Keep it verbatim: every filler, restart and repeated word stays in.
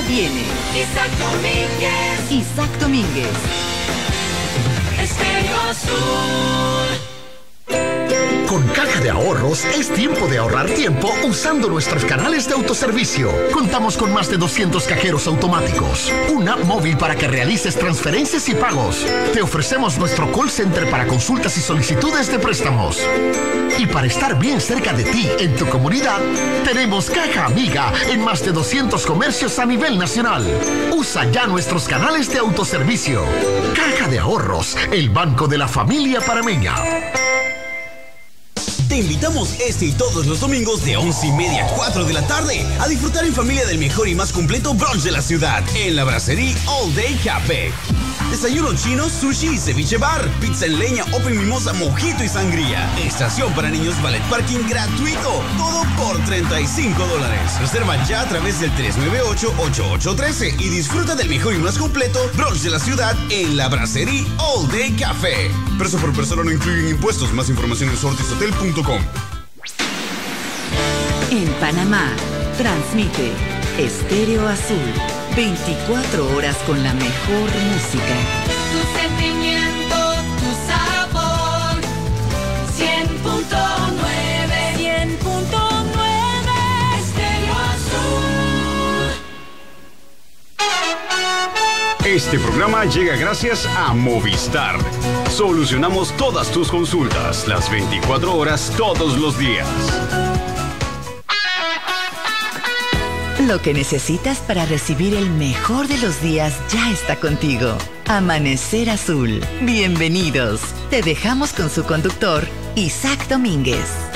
viene. Isaac Domínguez. Isaac Domínguez. Estéreo Azul. Con Caja de Ahorros es tiempo de ahorrar tiempo usando nuestros canales de autoservicio. Contamos con más de doscientos cajeros automáticos, una móvil para que realices transferencias y pagos. Te ofrecemos nuestro call center para consultas y solicitudes de préstamos. Y para estar bien cerca de ti en tu comunidad, tenemos Caja Amiga en más de doscientos comercios a nivel nacional. Usa ya nuestros canales de autoservicio. Caja de Ahorros, el banco de la familia parameña. Te invitamos este y todos los domingos de once y media a cuatro de la tarde a disfrutar en familia del mejor y más completo brunch de la ciudad en la Brasserie All Day Café. Desayuno chino, sushi y ceviche bar, pizza en leña, open mimosa, mojito y sangría. Estación para niños, ballet parking gratuito. Todo por treinta y cinco dólares. Reserva ya a través del tres nueve ocho, ocho ocho uno tres y disfruta del mejor y más completo brunch de la ciudad en la Brasserie All Day Café. Precio por persona no incluyen impuestos. Más información en sortishotel punto com. En Panamá, transmite Estéreo Azul. veinticuatro horas con la mejor música. Tu sentimiento, tu sabor. cien punto nueve. cien punto nueve. Estéreo Azul. Este programa llega gracias a Movistar. Solucionamos todas tus consultas, las veinticuatro horas, todos los días. Lo que necesitas para recibir el mejor de los días ya está contigo. Amanecer Azul. Bienvenidos. Te dejamos con su conductor, Isaac Domínguez.